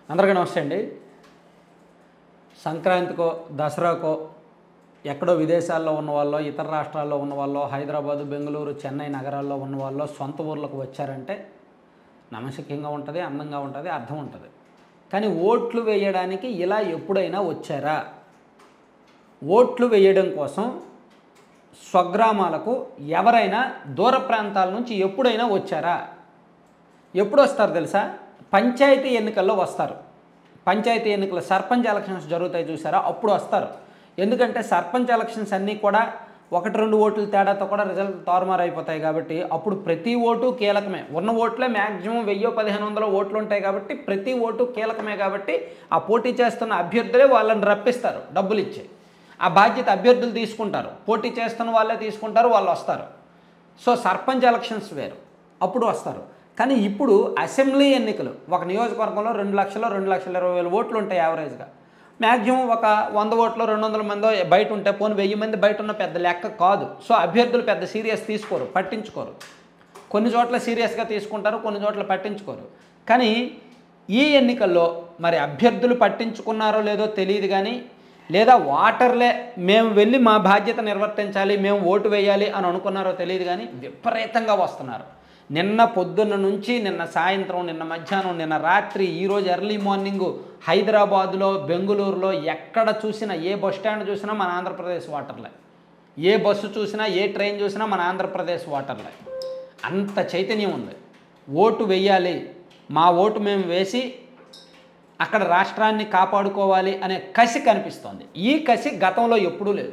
అందరికీ నమస్తే అండి. సంక్రాంతికో దసరాకో ఎక్కడో విదేశాల్లో ఉన్న వాళ్ళు, ఇతర రాష్ట్రాల్లో ఉన్న వాళ్ళు, హైదరాబాదు, బెంగళూరు, చెన్నై నగరాల్లో ఉన్న వాళ్ళు సొంత ఊర్లకు వచ్చారంటే నమశక్యంగా ఉంటుంది, అందంగా ఉంటుంది, అర్థం ఉంటుంది. కానీ ఓట్లు వేయడానికి ఇలా ఎప్పుడైనా వచ్చారా? ఓట్లు వేయడం కోసం స్వగ్రామాలకు ఎవరైనా దూర ప్రాంతాల నుంచి ఎప్పుడైనా వచ్చారా? ఎప్పుడు వస్తారు తెలుసా? పంచాయతీ ఎన్నికల్లో వస్తారు. పంచాయతీ ఎన్నికల సర్పంచ్ ఎలక్షన్స్ జరుగుతాయి చూసారా, అప్పుడు వస్తారు. ఎందుకంటే సర్పంచ్ ఎలక్షన్స్ అన్నీ కూడా 1-2 ఓట్ల తేడాతో కూడా రిజల్ట్ తారుమారు అయిపోతాయి కాబట్టి అప్పుడు ప్రతి ఓటు కీలకమే. ఉన్న ఓట్లే మ్యాక్సిమం 1000-1500 ఓట్లు ఉంటాయి కాబట్టి ప్రతి ఓటు కీలకమే. కాబట్టి ఆ పోటీ చేస్తున్న అభ్యర్థులే వాళ్ళని రప్పిస్తారు డబ్బులు ఇచ్చి. ఆ బాధ్యత అభ్యర్థులు తీసుకుంటారు, పోటీ చేస్తున్న వాళ్ళే తీసుకుంటారు, వాళ్ళు వస్తారు. సో సర్పంచ్ ఎలక్షన్స్ వేరు, అప్పుడు వస్తారు. కానీ ఇప్పుడు అసెంబ్లీ ఎన్నికలు ఒక నియోజకవర్గంలో 2,00,000-2,20,000 ఓట్లు ఉంటాయి యావరేజ్గా. మ్యాక్సిమం ఒక 100 ఓట్లు 200 మందో బయట ఉంటే పోనీ 1000 మంది బయట ఉన్న పెద్ద లెక్క కాదు. సో అభ్యర్థులు పెద్ద సీరియస్ తీసుకోరు, పట్టించుకోరు. కొన్ని చోట్ల సీరియస్గా తీసుకుంటారు, కొన్ని చోట్ల పట్టించుకోరు. కానీ ఈ ఎన్నికల్లో మరి అభ్యర్థులు పట్టించుకున్నారో లేదో తెలియదు, కానీ లేదా ఓటర్లే మేము వెళ్ళి మా బాధ్యత నిర్వర్తించాలి, మేము ఓటు వేయాలి అని అనుకున్నారో తెలియదు, కానీ విపరీతంగా వస్తున్నారు. నిన్న పొద్దున్న నుంచి నిన్న సాయంత్రం, నిన్న మధ్యాహ్నం, నిన్న రాత్రి, ఈరోజు ఎర్లీ మార్నింగు హైదరాబాదులో, బెంగళూరులో ఎక్కడ చూసినా, ఏ బస్ స్టాండ్ చూసినా మన ఆంధ్రప్రదేశ్ ఓటర్లే. ఏ బస్సు చూసినా, ఏ ట్రైన్ చూసినా మన ఆంధ్రప్రదేశ్ ఓటర్లే. అంత చైతన్యం ఉంది. ఓటు వేయాలి, మా ఓటు మేము వేసి అక్కడ రాష్ట్రాన్ని కాపాడుకోవాలి అనే కసి కనిపిస్తోంది. ఈ కసి గతంలో ఎప్పుడూ లేదు.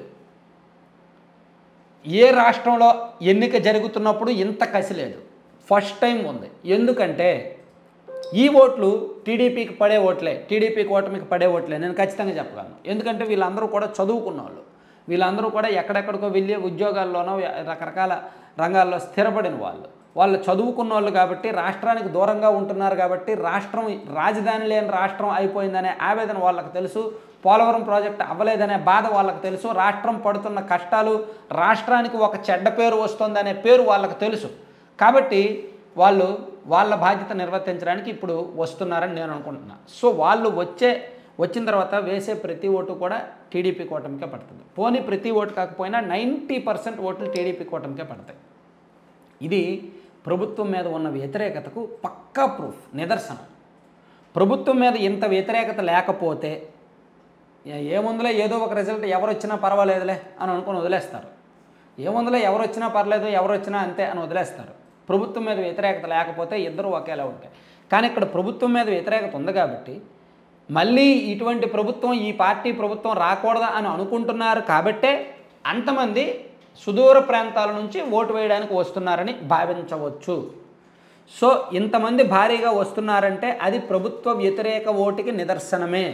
ఏ రాష్ట్రంలో ఎన్నిక జరుగుతున్నప్పుడు ఇంత కసి లేదు, ఫస్ట్ టైం ఉంది. ఎందుకంటే ఈ ఓట్లు టీడీపీకి పడే ఓట్లే, టీడీపీకి ఓటమికి పడే ఓట్లే నేను ఖచ్చితంగా చెప్పగలను. ఎందుకంటే వీళ్ళందరూ కూడా చదువుకున్న వాళ్ళు, వీళ్ళందరూ కూడా ఎక్కడెక్కడికో వెళ్ళి ఉద్యోగాల్లోనో రకరకాల రంగాల్లో స్థిరపడిన వాళ్ళు చదువుకున్న వాళ్ళు కాబట్టి, రాష్ట్రానికి దూరంగా ఉంటున్నారు కాబట్టి, రాష్ట్రం రాజధాని లేని రాష్ట్రం అయిపోయిందనే ఆవేదన వాళ్ళకి తెలుసు, పోలవరం ప్రాజెక్టు అవ్వలేదనే బాధ వాళ్ళకి తెలుసు, రాష్ట్రం పడుతున్న కష్టాలు, రాష్ట్రానికి ఒక చెడ్డ పేరు వస్తుందనే పేరు వాళ్ళకి తెలుసు. కాబట్టి వాళ్ళు వాళ్ళ బాధ్యత నిర్వర్తించడానికి ఇప్పుడు వస్తున్నారని నేను అనుకుంటున్నా. సో వాళ్ళు వచ్చిన తర్వాత వేసే ప్రతి ఓటు కూడా టీడీపీ కూటమికే పడుతుంది. పోనీ ప్రతి ఓటు కాకపోయినా 90% ఓట్లు టీడీపీ కూటమికే పడతాయి. ఇది ప్రభుత్వం మీద ఉన్న వ్యతిరేకతకు పక్కా ప్రూఫ్, నిదర్శనం. ప్రభుత్వం మీద ఇంత వ్యతిరేకత లేకపోతే ఏముందులే, ఏదో ఒక రిజల్ట్ ఎవరు వచ్చినా పర్వాలేదులే అని అనుకుని వదిలేస్తారు. ఏముందులే, ఎవరు వచ్చినా పర్లేదు, ఎవరు వచ్చినా అంతే అని వదిలేస్తారు. ప్రభుత్వం మీద వ్యతిరేకత లేకపోతే ఇద్దరు ఒకేలా ఉంటాయి. కానీ ఇక్కడ ప్రభుత్వం మీద వ్యతిరేకత ఉంది కాబట్టి మళ్ళీ ఇటువంటి ప్రభుత్వం, ఈ పార్టీ ప్రభుత్వం రాకూడదా అని అనుకుంటున్నారు కాబట్టే అంతమంది సుదూర ప్రాంతాల నుంచి ఓటు వేయడానికి వస్తున్నారని భావించవచ్చు. సో ఇంతమంది భారీగా వస్తున్నారంటే అది ప్రభుత్వ వ్యతిరేక ఓటుకి నిదర్శనమే.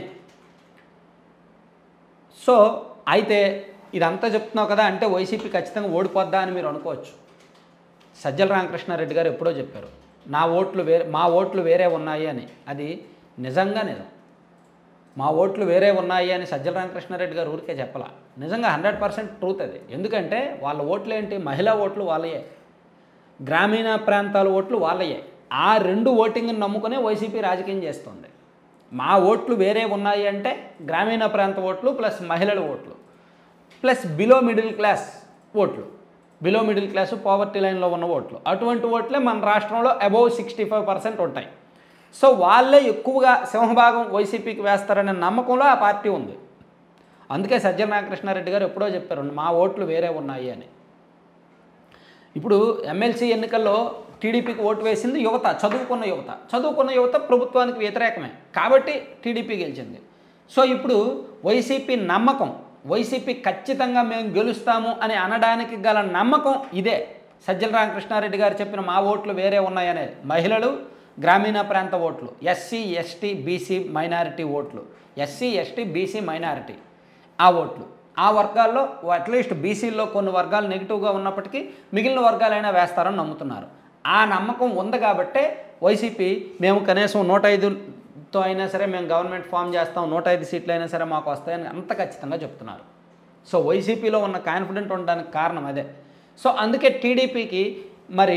సో అయితే ఇదంతా చెప్తున్నావు కదా అంటే వైసీపీ ఖచ్చితంగా ఓడిపోద్దా అని మీరు అనుకోవచ్చు. సజ్జల రామకృష్ణారెడ్డి గారు ఎప్పుడో చెప్పారు, మా ఓట్లు వేరే ఉన్నాయి అని. అది నిజంగా నిజం. మా ఓట్లు వేరే ఉన్నాయి అని సజ్జల రామకృష్ణారెడ్డి గారు ఊరికే చెప్పాల. నిజంగా 100% ట్రూత్ అది. ఎందుకంటే వాళ్ళ ఓట్లు ఏంటి, మహిళా ఓట్లు వాళ్ళయే, గ్రామీణ ప్రాంతాల ఓట్లు వాళ్ళయే. ఆ 2 ఓటింగ్ని నమ్ముకునే వైసీపీ రాజకీయం చేస్తుంది. మా ఓట్లు వేరే ఉన్నాయి అంటే గ్రామీణ ప్రాంత ఓట్లు ప్లస్ మహిళల ఓట్లు ప్లస్ బిలో మిడిల్ క్లాస్ ఓట్లు, బిలో మిడిల్ క్లాసు పావర్టీ లైన్లో ఉన్న ఓట్లు, అటువంటి ఓట్లే మన రాష్ట్రంలో అబౌవ్ 65% ఉంటాయి. సో వాళ్ళే ఎక్కువగా సింహభాగం వైసీపీకి వేస్తారనే నమ్మకంలో ఆ పార్టీ ఉంది. అందుకే సజ్జల రామకృష్ణారెడ్డి గారు ఎప్పుడో చెప్పారు మా ఓట్లు వేరే ఉన్నాయి అని. ఇప్పుడు ఎమ్మెల్సీ ఎన్నికల్లో టీడీపీకి ఓటు వేసింది యువత, చదువుకున్న యువత ప్రభుత్వానికి వ్యతిరేకమే కాబట్టి టీడీపీ గెలిచింది. సో ఇప్పుడు వైసీపీ నమ్మకం, వైసీపీ ఖచ్చితంగా మేము గెలుస్తాము అని అనడానికి గల నమ్మకం ఇదే. సజ్జల రామకృష్ణారెడ్డి గారు చెప్పిన మా ఓట్లు వేరే ఉన్నాయనేది మహిళలు, గ్రామీణ ప్రాంత ఓట్లు, ఎస్సీ ఎస్టీ బీసీ మైనారిటీ ఓట్లు, ఎస్సీ ఎస్టీ బీసీ మైనారిటీ ఆ ఓట్లు, ఆ వర్గాల్లో అట్లీస్ట్ బీసీల్లో కొన్ని వర్గాలు నెగిటివ్గా ఉన్నప్పటికీ మిగిలిన వర్గాలైనా వేస్తారని నమ్ముతున్నారు. ఆ నమ్మకం ఉంది కాబట్టే వైసీపీ మేము కనీసం 105తో అయినా సరే మేము గవర్నమెంట్ ఫామ్ చేస్తాం, 105 సీట్లు అయినా సరే మాకు వస్తాయని అంత ఖచ్చితంగా చెప్తున్నారు. సో వైసీపీలో ఉన్న కాన్ఫిడెంట్ ఉండడానికి కారణం అదే. సో అందుకే టీడీపీకి మరి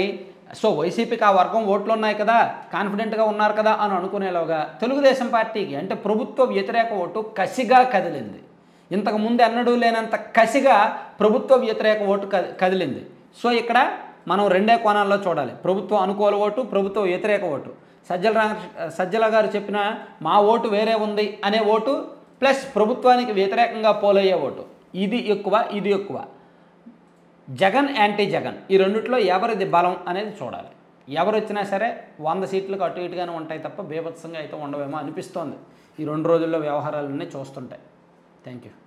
సో వైసీపీకి ఆ వర్గం ఓట్లు ఉన్నాయి కదా, కాన్ఫిడెంట్గా ఉన్నారు కదా అని అనుకునేలోగా తెలుగుదేశం పార్టీకి అంటే ప్రభుత్వ వ్యతిరేక ఓటు కసిగా కదిలింది. ఇంతకుముందు ఎన్నడూ లేనంత కసిగా ప్రభుత్వ వ్యతిరేక ఓటు కదిలింది. సో ఇక్కడ మనం రెండే కోణాల్లో చూడాలి, ప్రభుత్వ అనుకూల ఓటు, ప్రభుత్వ వ్యతిరేక ఓటు. సజ్జల గారు చెప్పిన మా ఓటు వేరే ఉంది అనే ఓటు ప్లస్ ప్రభుత్వానికి వ్యతిరేకంగా పోలయ్యే ఓటు, ఇది ఎక్కువ ఇది ఎక్కువ. జగన్ యాంటీ జగన్ ఈ రెండిట్లో ఎవరిది బలం అనేది చూడాలి. ఎవరు వచ్చినా సరే 100 సీట్లకు అటు ఇటుగానే ఉంటాయి తప్ప బీభత్సంగా అయితే ఉండవేమో అనిపిస్తోంది ఈ 2 రోజుల్లో వ్యవహారాలన్నీ చూస్తుంటాయి. Thank you.